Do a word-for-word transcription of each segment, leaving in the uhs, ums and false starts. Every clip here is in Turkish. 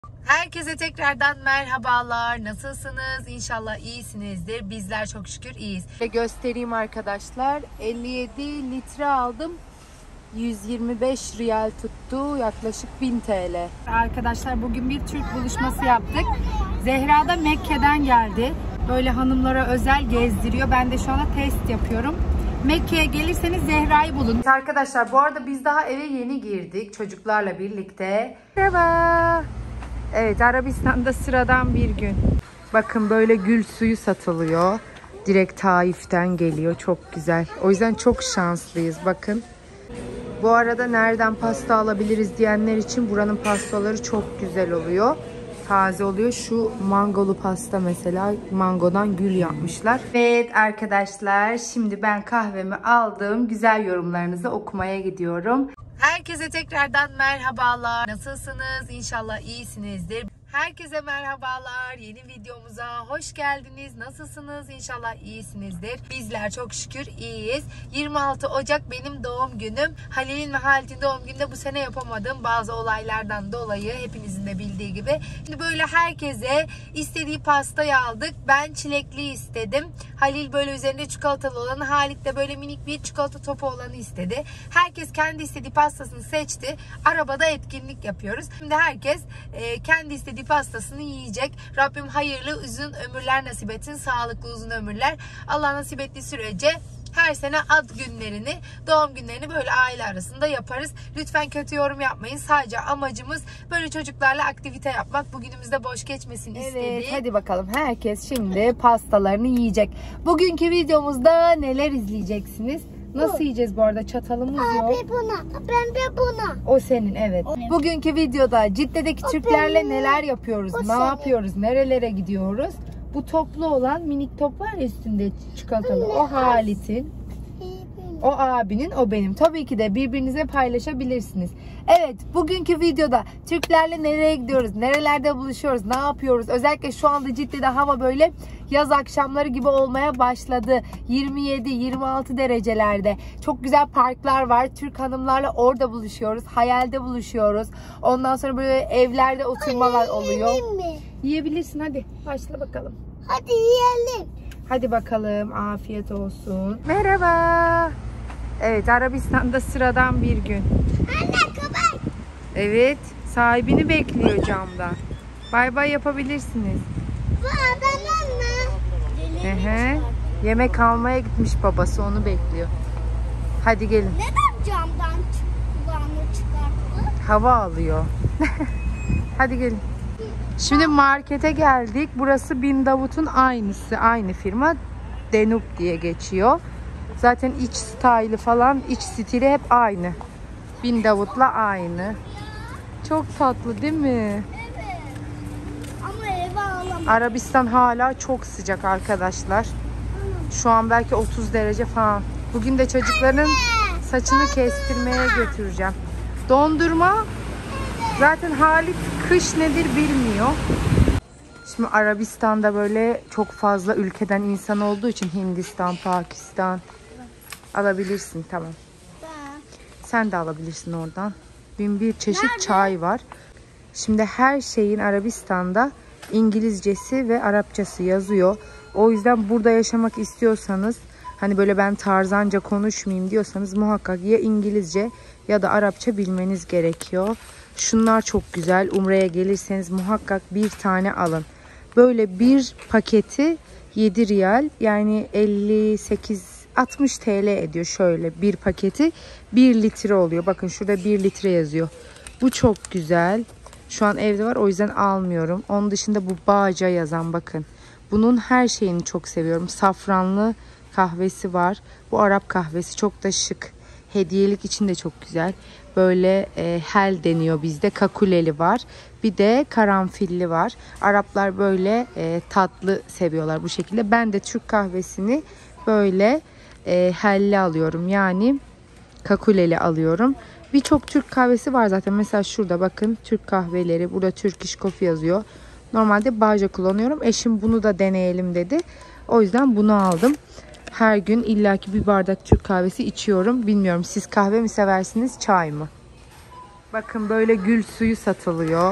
Herkese tekrardan merhabalar. Nasılsınız? İnşallah iyisinizdir. Bizler çok şükür iyiyiz. Ve göstereyim arkadaşlar. elli yedi litre aldım. yüz yirmi beş riyal tuttu. Yaklaşık bin TL. Arkadaşlar bugün bir Türk buluşması yaptık. Zehra da Mekke'den geldi. Böyle hanımlara özel gezdiriyor. Ben de şu anda test yapıyorum. Mekke'ye gelirseniz Zehra'yı bulun. Arkadaşlar bu arada biz daha eve yeni girdik çocuklarla birlikte. Merhaba. Evet, Arabistan'da sıradan bir gün. Bakın böyle gül suyu satılıyor. Direkt Taif'ten geliyor. Çok güzel. O yüzden çok şanslıyız. Bakın. Bu arada nereden pasta alabiliriz diyenler için buranın pastaları çok güzel oluyor. Taze oluyor. Şu mangolu pasta mesela. Mangodan gül yapmışlar. Evet arkadaşlar, şimdi ben kahvemi aldım. Güzel yorumlarınızı okumaya gidiyorum. Herkese tekrardan merhabalar. Nasılsınız? İnşallah iyisinizdir. Herkese merhabalar. Yeni videomuza hoş geldiniz. Nasılsınız? İnşallah iyisinizdir. Bizler çok şükür iyiyiz. yirmi altı Ocak benim doğum günüm. Halil'in ve Halit'in doğum gününde bu sene yapamadım. Bazı olaylardan dolayı, hepinizin de bildiği gibi. Şimdi böyle herkese istediği pastayı aldık. Ben çilekli istedim. Halil böyle üzerinde çikolatalı olanı, Halit de böyle minik bir çikolata topu olanı istedi. Herkes kendi istediği pastasını seçti. Arabada etkinlik yapıyoruz. Şimdi herkes e, kendi istediği pastasını yiyecek. Rabbim hayırlı uzun ömürler nasip etsin. Sağlıklı uzun ömürler. Allah nasip ettiği sürece her sene ad günlerini, doğum günlerini böyle aile arasında yaparız. Lütfen kötü yorum yapmayın. Sadece amacımız böyle çocuklarla aktivite yapmak. Bugünümüzde boş geçmesin istedik. Evet, hadi bakalım. Herkes şimdi pastalarını yiyecek. Bugünkü videomuzda neler izleyeceksiniz? Nasıl bu yiyeceğiz bu arada? Çatalımız Abi yok. Abi buna, ben de buna. O senin, evet. O Bugünkü videoda Cidde'deki o Türklerle benim. Neler yapıyoruz? O ne senin. yapıyoruz? Nerelere gidiyoruz? Bu toplu olan minik top var ya üstünde çikolatalı. O Halit'in. O abinin, o benim. Tabii ki de birbirinize paylaşabilirsiniz. Evet, bugünkü videoda Türklerle nereye gidiyoruz? Nerelerde buluşuyoruz? Ne yapıyoruz? Özellikle şu anda Cidde'de hava böyle yaz akşamları gibi olmaya başladı. yirmi yedi yirmi altı derecelerde. Çok güzel parklar var. Türk hanımlarla orada buluşuyoruz. Hayalde buluşuyoruz. Ondan sonra böyle evlerde oturmalar oluyor. Mi? Yiyebilirsin, hadi. Başla bakalım. Hadi yiyelim. Hadi bakalım. Afiyet olsun. Merhaba. Evet, Arabistan'da sıradan bir gün. Anne köpek. Evet, sahibini bekliyor camda. Bay bay yapabilirsiniz. Bu adamın mı? Ehe. Yemek almaya gitmiş babası, onu bekliyor. Hadi gelin. Neden camdan kulağını çıkarttı? Hava alıyor. Hadi gelin. Şimdi markete geldik. Burası Bin Davut'un aynısı. Aynı firma. Denub diye geçiyor. Zaten iç style'ı falan, iç stili hep aynı. Bin Davut'la aynı. Çok tatlı değil mi? Evet. Ama eve alamam. Arabistan hala çok sıcak arkadaşlar. Şu an belki otuz derece falan. Bugün de çocukların Anne, saçını dondurma. kestirmeye götüreceğim. Dondurma. Zaten Halit kış nedir bilmiyor. Şimdi Arabistan'da böyle çok fazla ülkeden insan olduğu için Hindistan, Pakistan alabilirsin, tamam. Ben. Sen de alabilirsin oradan. Bin bir çeşit Nerede? çay var. Şimdi her şeyin Arabistan'da İngilizcesi ve Arapçası yazıyor. O yüzden burada yaşamak istiyorsanız, hani böyle ben tarzanca konuşmayayım diyorsanız muhakkak ya İngilizce ya da Arapça bilmeniz gerekiyor. Şunlar çok güzel. Umre'ye gelirseniz muhakkak bir tane alın. Böyle bir paketi yedi riyal, yani elli sekiz altmış TL ediyor şöyle bir paketi. bir litre oluyor. Bakın şurada bir litre yazıyor. Bu çok güzel. Şu an evde var, o yüzden almıyorum. Onun dışında bu Bağca yazan, bakın. Bunun her şeyini çok seviyorum. Safranlı kahvesi var. Bu Arap kahvesi çok da şık. Hediyelik için de çok güzel. Böyle e, hel deniyor bizde. Kakuleli var. Bir de karanfilli var. Araplar böyle e, tatlı seviyorlar bu şekilde. Ben de Türk kahvesini böyle e, helli alıyorum. Yani kakuleli alıyorum. Birçok Türk kahvesi var zaten. Mesela şurada bakın, Türk kahveleri. Burada Turkish Coffee yazıyor. Normalde Bağca kullanıyorum. Eşim bunu da deneyelim dedi. O yüzden bunu aldım. Her gün illaki bir bardak Türk kahvesi içiyorum. Bilmiyorum, siz kahve mi seversiniz, çay mı? Bakın böyle gül suyu satılıyor.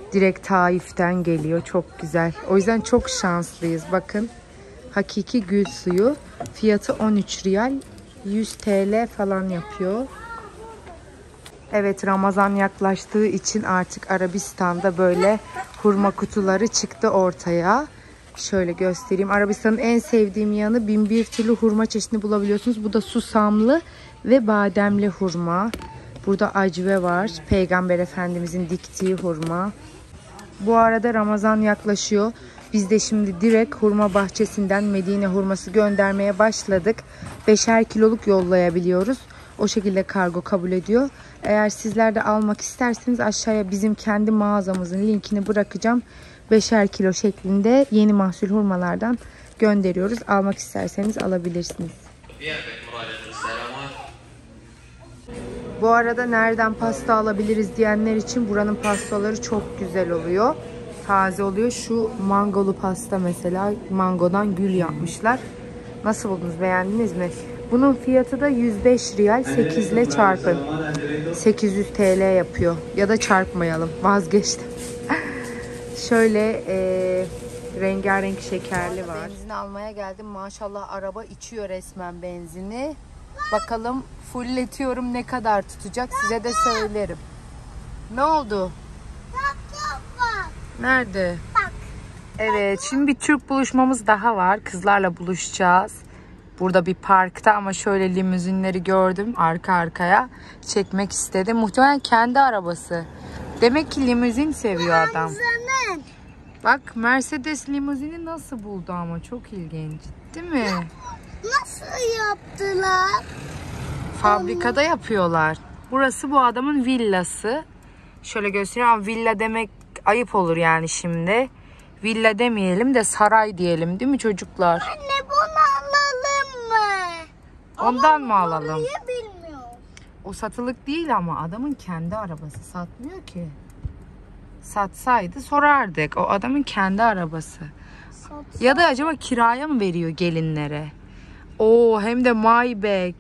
Direkt Taif'ten geliyor. Çok güzel. O yüzden çok şanslıyız. Bakın. Hakiki gül suyu. Fiyatı on üç riyal. yüz TL falan yapıyor. Evet, Ramazan yaklaştığı için artık Arabistan'da böyle hurma kutuları çıktı ortaya. Şöyle göstereyim. Arabistan'ın en sevdiğim yanı bin bir türlü hurma çeşidini bulabiliyorsunuz. Bu da susamlı ve bademli hurma. Burada acve var. Peygamber Efendimizin diktiği hurma. Bu arada Ramazan yaklaşıyor. Biz de şimdi direkt hurma bahçesinden Medine hurması göndermeye başladık. Beşer kiloluk yollayabiliyoruz. O şekilde kargo kabul ediyor. Eğer sizler de almak isterseniz aşağıya bizim kendi mağazamızın linkini bırakacağım. Beşer kilo şeklinde yeni mahsul hurmalardan gönderiyoruz. Almak isterseniz alabilirsiniz. Bu arada nereden pasta alabiliriz diyenler için buranın pastaları çok güzel oluyor. Taze oluyor. Şu mangolu pasta mesela, mangodan gül yapmışlar. Nasıl buldunuz? Beğendiniz mi? Bunun fiyatı da yüz beş riyal. sekiz ile çarpın. sekiz yüz TL yapıyor. Ya da çarpmayalım. Vazgeçtim. Şöyle e, rengarenk şekerli var. Benzin almaya geldim. Maşallah araba içiyor resmen benzini. Bakalım fulletiyorum, ne kadar tutacak size de söylerim. Ne oldu? Nerede? Bak. Evet, şimdi bir Türk buluşmamız daha var. Kızlarla buluşacağız. Burada bir parkta ama şöyle limuzinleri gördüm arka arkaya. Çekmek istedim. Muhtemelen kendi arabası. Demek ki limuzin seviyor adam. Senin. Bak Mercedes limuzini nasıl buldu ama çok ilginç. Değil mi? Nasıl yaptılar? Fabrikada yapıyorlar. Burası bu adamın villası. Şöyle göstereyim ama villa demek ayıp olur yani şimdi. Villa demeyelim de saray diyelim, değil mi çocuklar? Anne bunu alalım mı? Ondan mı alalım? Orayı bilmiyorum. O satılık değil ama adamın kendi arabası, satmıyor ki. Satsaydı sorardık. O adamın kendi arabası. Satsa. Ya da acaba kiraya mı veriyor gelinlere? Oo, hem de Maybach.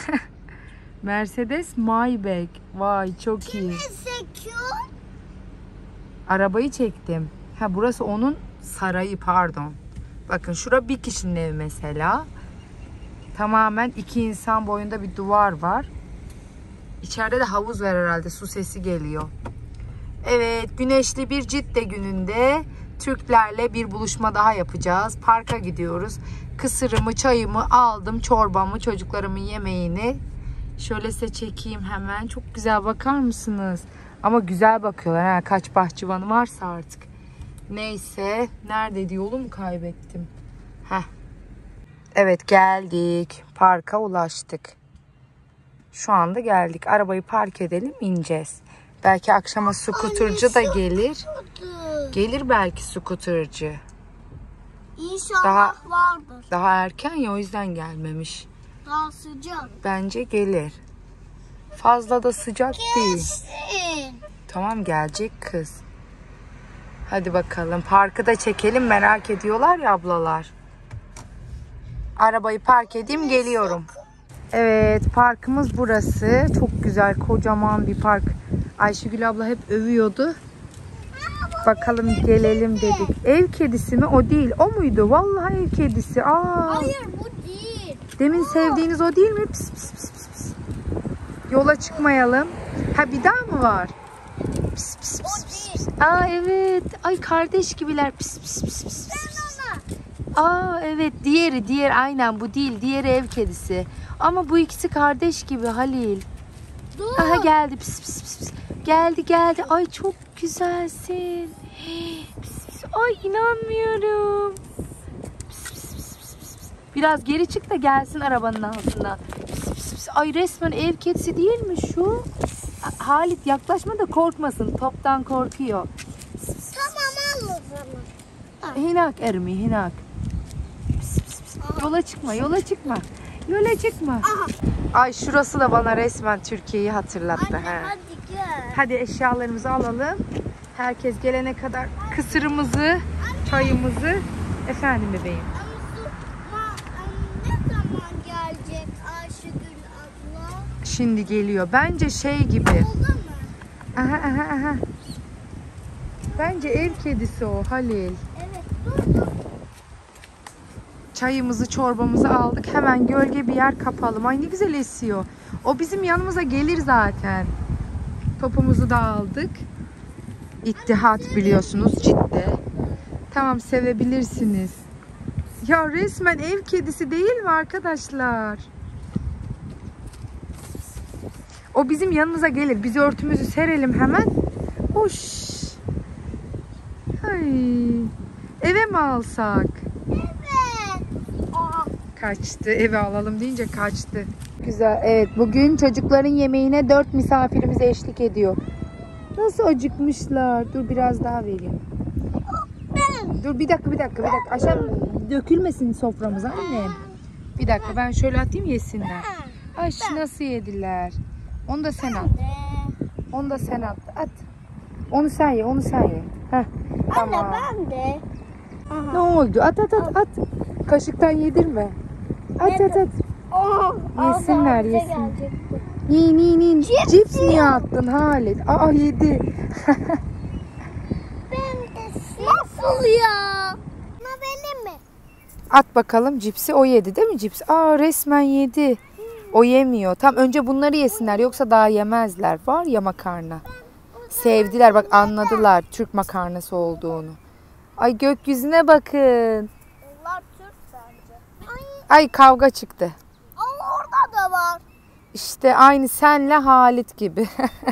Mercedes Maybach. Vay çok iyi. Sekiyor. Arabayı çektim. Ha, burası onun sarayı, pardon. Bakın şura bir kişinin evi mesela. Tamamen iki insan boyunda bir duvar var. İçeride de havuz var herhalde. Su sesi geliyor. Evet, güneşli bir Cidde gününde Türklerle bir buluşma daha yapacağız. Parka gidiyoruz. Kısırımı, çayımı aldım, çorbamı, çocuklarımın yemeğini. Şöyle size çekeyim hemen. Çok güzel, bakar mısınız? Ama güzel bakıyorlar. Ha, kaç bahçıvanı varsa artık. Neyse. Neredeydi? Yolumu kaybettim. Heh. Evet, geldik. Parka ulaştık. Şu anda geldik. Arabayı park edelim, ineceğiz. Belki akşama skuterci da gelir. Gelir belki skuterci. İnşallah Daha, vardır. daha erken ya, o yüzden gelmemiş. Daha sıcak. Bence gelir. Fazla da sıcak değil. Gelsin. Tamam, gelecek kız. Hadi bakalım. Parkı da çekelim, merak ediyorlar ya ablalar. Arabayı park edeyim, geliyorum. Evet, parkımız burası. Çok güzel, kocaman bir park. Ayşegül abla hep övüyordu. Bakalım gelelim dedik. Ev kedisi mi? O değil. O muydu? Vallahi ev kedisi. Aa. Hayır, bu değil. Demin sevdiğiniz o değil mi? Pis, pis, pis, pis, pis. Yola çıkmayalım. Ha, bir daha mı var? Pis, pis, pis, pis, pis. Aa evet. Ay, kardeş gibiler. Pis, pis, pis, pis, pis. Aa evet, diğeri diğer aynen bu değil. Diğeri ev kedisi. Ama bu ikisi kardeş gibi Halil. Dur. Aha, geldi. Pis, pis, pis, pis. Geldi geldi. Ay çok güzelsin. Pis, pis. Ay inanmıyorum. Pis, pis, pis, pis, pis. Biraz geri çık da gelsin arabanın altına. Pis, pis, pis. Ay resmen ev kedisi değil mi şu? Halit yaklaşma da korkmasın. Toptan korkuyor. Tamam, al o zaman. Hinak Ermi, hinak. Pis, pis, pis. Yola çıkma, yola çıkma. Yola çıkma. Aha. Ay şurası da bana resmen Türkiye'yi hatırlattı. Anne He. hadi gel. Hadi eşyalarımızı alalım. Herkes gelene kadar kısırımızı, çayımızı. Efendim bebeğim. Ama su- ma- ne zaman gelecek Ayşegül abla? Şimdi geliyor. Bence şey gibi. Oldu mu? Aha aha aha. Bence ev kedisi o Halil. Evet, dur dur. Çayımızı, çorbamızı aldık. Hemen gölge bir yer kapalım. Ay ne güzel esiyor. O bizim yanımıza gelir zaten. Topumuzu da aldık. İttihat biliyorsunuz ciddi. Tamam, sevebilirsiniz. Ya resmen ev kedisi değil mi arkadaşlar? O bizim yanımıza gelir. Biz örtümüzü serelim hemen. Hoş. Ay. Eve mi alsak? Evet. Aa, Kaçtı. Eve alalım deyince kaçtı. Güzel. Evet, bugün çocukların yemeğine dört misafirimiz eşlik ediyor. Nasıl acıkmışlar. Dur biraz daha vereyim. Dur bir dakika bir dakika bir dakika. Aşağı dökülmesin soframıza annem. Bir dakika ben şöyle atayım yesinler. Ay nasıl yediler. Onu da sen at. Onu da sen at. At. Onu sen ye, onu sen ye. Heh, tamam. anne ben de. Aha. Ne oldu? At at at at. Kaşıktan yedirme. At at at. Aa, Yesinler, ağzına yesin. gelecekti. Ni ni ni. Cips Cips niye attın Halit? Aa yedi. Ben de nasıl ya? Ama benim mi? At bakalım cipsi, o yedi değil mi cips? Aa resmen yedi. O yemiyor. Tam önce bunları yesinler yoksa daha yemezler. Var ya makarna. Sevdiler bak, anladılar Türk makarnası olduğunu. Ay gökyüzüne bakın. Onlar Türk bence. Ay, Ay kavga çıktı. ama orada da var. İşte aynı senle Halit gibi.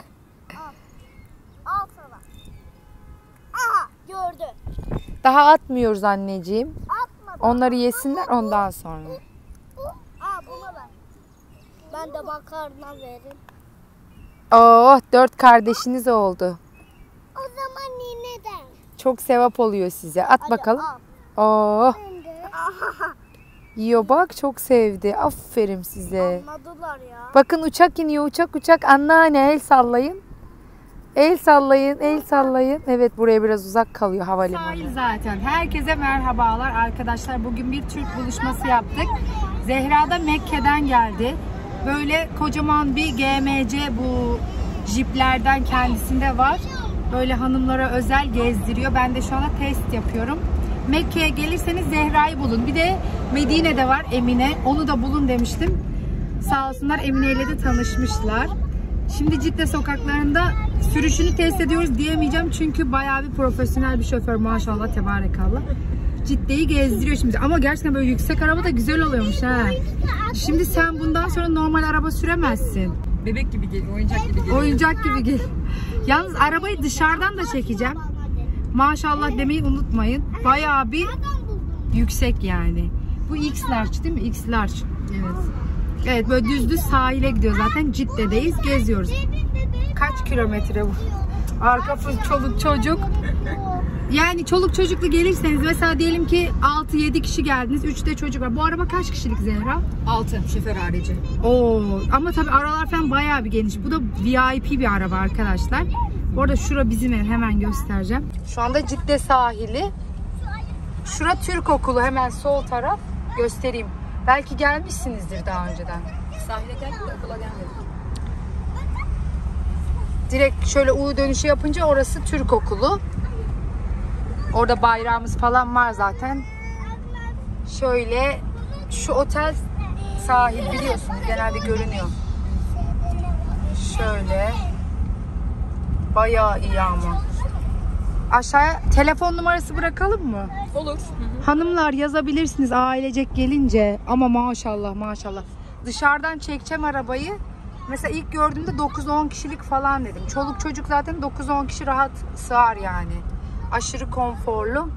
Al sana. Aha gördü. Daha atmıyoruz anneciğim. Atma. Onları yesinler ondan sonra. Aa buna ver. Ben de makarna veririm. Oh, dört kardeşiniz oldu. O zaman nineden. Çok sevap oluyor size. At Hadi bakalım. al. Oh, Ben de. Aha, yiyor bak, çok sevdi. Aferin size. anladılar ya. Bakın uçak iniyor, uçak uçak. Anneanne el sallayın. El sallayın, el sallayın. Evet, buraya biraz uzak kalıyor havalimanı. Sahil zaten. Herkese merhabalar arkadaşlar. Bugün bir Türk buluşması yaptık. Zehra da Mekke'den geldi. Böyle kocaman bir G M C bu jiplerden kendisinde var. Böyle hanımlara özel gezdiriyor. Ben de şu anda test yapıyorum. Mekke'ye gelirseniz Zehra'yı bulun. Bir de Medine'de var Emine. Onu da bulun demiştim. Sağ olsunlar, Emine ile de tanışmışlar. Şimdi Cidde sokaklarında sürüşünü test ediyoruz diyemeyeceğim. Çünkü bayağı bir profesyonel bir şoför maşallah, tebarekallah. Cidde'yi gezdiriyor şimdi. Ama gerçekten böyle yüksek araba da güzel oluyormuş ha. Şimdi sen bundan sonra normal araba süremezsin. Bebek gibi geliyor, oyuncak gibi geliyor. Oyuncak gibi gel. Yalnız arabayı dışarıdan da çekeceğim. Maşallah demeyi unutmayın. Bayağı bir yüksek yani. Bu X-Large değil mi? X-Large. Evet. Evet, böyle düz düz sahile gidiyor zaten. Cidde'deyiz. Geziyoruz. Kaç kilometre bu? Arka fıs çoluk çocuk. Yani çoluk çocuklu gelirseniz mesela diyelim ki altı yedi kişi geldiniz. üçte çocuk var. Bu araba kaç kişilik Zehra? Altı şoför harici. Oo, ama tabii aralar falan bayağı bir geniş. Bu da V I P bir araba arkadaşlar. Bu arada şura bizim ev, hemen göstereceğim. Şu anda Cidde sahili. Şura Türk okulu, hemen sol taraf. Göstereyim. Belki gelmişsinizdir daha önceden. Sahile geldik de okula gelmedik. Direkt şöyle U dönüşü yapınca orası Türk okulu. Orada bayrağımız falan var zaten. Şöyle şu otel sahil biliyorsunuz, genelde görünüyor. Şöyle. Bayağı iyi ama. Aşağıya telefon numarası bırakalım mı? Olur. Hı hı. Hanımlar yazabilirsiniz ailecek gelince. Ama maşallah maşallah. Dışarıdan çekeceğim arabayı. Mesela ilk gördüğümde dokuz on kişilik falan dedim. Çoluk çocuk zaten dokuz on kişi rahat sığar yani. Aşırı konforlu.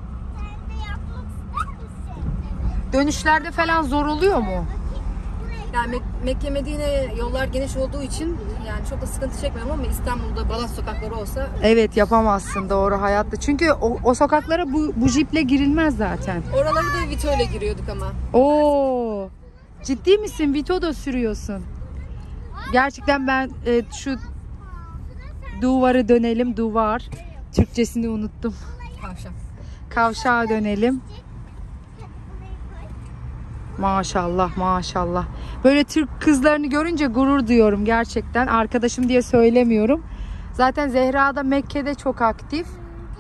Dönüşlerde falan zor oluyor mu? Yani Mek- Mekke Medine yollar geniş olduğu için yani çok da sıkıntı çekmiyorum ama İstanbul'da balans sokakları olsa Evet, yapamazsın doğru hayatta. Çünkü o, o sokaklara bu, bu jiple girilmez zaten. oraları da Vito ile giriyorduk ama. Oo, ciddi misin? Vito da sürüyorsun. Gerçekten ben e, şu duvarı dönelim, duvar. Türkçesini unuttum. Kavşak. Kavşağa dönelim. Maşallah maşallah. Böyle Türk kızlarını görünce gurur duyuyorum gerçekten. Arkadaşım diye söylemiyorum. Zaten Zehra da Mekke'de çok aktif.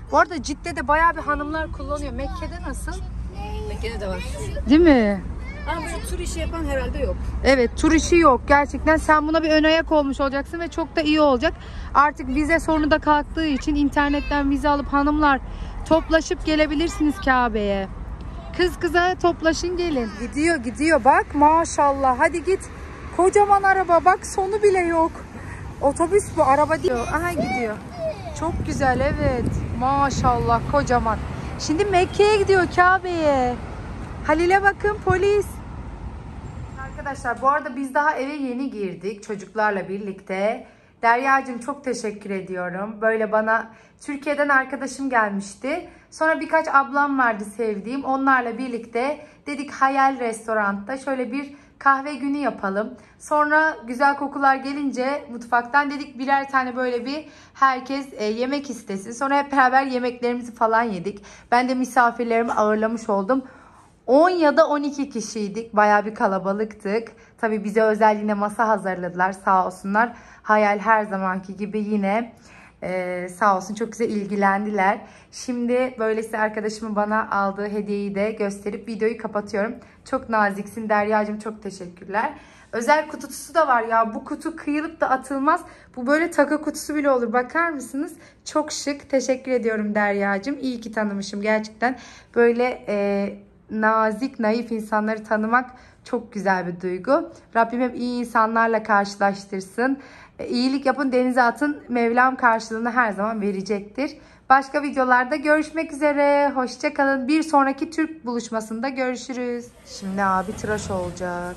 Bu arada Cidde'de bayağı bir hanımlar kullanıyor. Mekke'de nasıl? Mekke'de de var. Değil mi? Ama böyle tur işi yapan herhalde yok. Evet, tur işi yok gerçekten. Sen buna bir ön ayak olmuş olacaksın ve çok da iyi olacak. Artık vize sorunu da kalktığı için internetten vize alıp hanımlar toplaşıp gelebilirsiniz Kabe'ye. Kız kıza toplaşın gelin. Gidiyor gidiyor bak maşallah. Hadi git. Kocaman araba bak, sonu bile yok. Otobüs bu, araba değil. Aha gidiyor. Çok güzel, evet. Maşallah kocaman. Şimdi Mekke'ye gidiyor, Kabe'ye. Halil'e bakın, polis. Arkadaşlar bu arada biz daha eve yeni girdik çocuklarla birlikte. Derya'cığım çok teşekkür ediyorum. Böyle bana Türkiye'den arkadaşım gelmişti. Sonra birkaç ablam vardı sevdiğim. Onlarla birlikte dedik Hayal Restorant'ta şöyle bir kahve günü yapalım. Sonra güzel kokular gelince mutfaktan dedik birer tane böyle bir herkes e, yemek istesin. Sonra hep beraber yemeklerimizi falan yedik. Ben de misafirlerimi ağırlamış oldum. on ya da on iki kişiydik. Bayağı bir kalabalıktık. Tabii bize özel yine masa hazırladılar sağ olsunlar. Hayal her zamanki gibi yine e, sağ olsun çok güzel ilgilendiler. Şimdi böylesi arkadaşımın bana aldığı hediyeyi de gösterip videoyu kapatıyorum. Çok naziksin Derya'cığım, çok teşekkürler. Özel kutusu da var ya, bu kutu kıyılıp da atılmaz. Bu böyle takı kutusu bile olur, bakar mısınız? Çok şık, teşekkür ediyorum Derya'cığım. İyi ki tanımışım gerçekten. Böyle e, nazik, naif insanları tanımak çok güzel bir duygu. Rabbim hep iyi insanlarla karşılaştırsın. E, iyilik yapın, denize atın. Mevlam karşılığını her zaman verecektir. Başka videolarda görüşmek üzere. Hoşça kalın. Bir sonraki Türk buluşmasında görüşürüz. Şimdi abi tıraş olacak.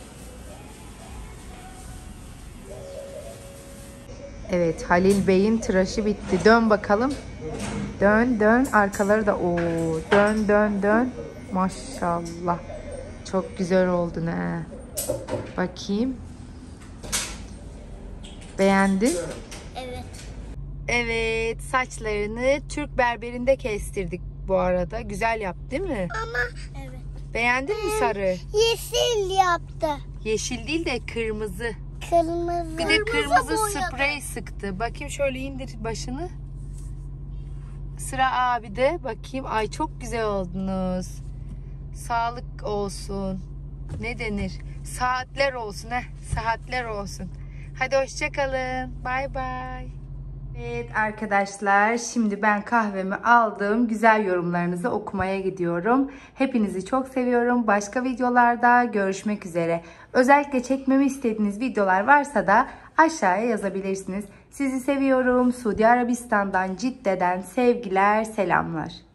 Evet, Halil Bey'in tıraşı bitti. Dön bakalım. Dön dön. Arkaları da o. Dön dön dön. Maşallah. Çok güzel oldun ha. Bakayım. Beğendin? Evet. Evet, saçlarını Türk berberinde kestirdik bu arada. Güzel yaptı değil mi? Ama evet. Beğendin mi sarı? Yeşil yaptı. Yeşil değil de kırmızı. Kırmızı. Bir de kırmızı boyadı. sprey sıktı. Bakayım şöyle indir başını. Sıra abi de. Bakayım. Ay çok güzel oldunuz. Sağlık olsun. Ne denir? Saatler olsun. Heh. Saatler olsun. Hadi hoşça kalın. Bay bay. Evet arkadaşlar, şimdi ben kahvemi aldım. Güzel yorumlarınızı okumaya gidiyorum. Hepinizi çok seviyorum. Başka videolarda görüşmek üzere. Özellikle çekmemi istediğiniz videolar varsa da aşağıya yazabilirsiniz. Sizi seviyorum. Suudi Arabistan'dan, Cidde'den sevgiler, selamlar.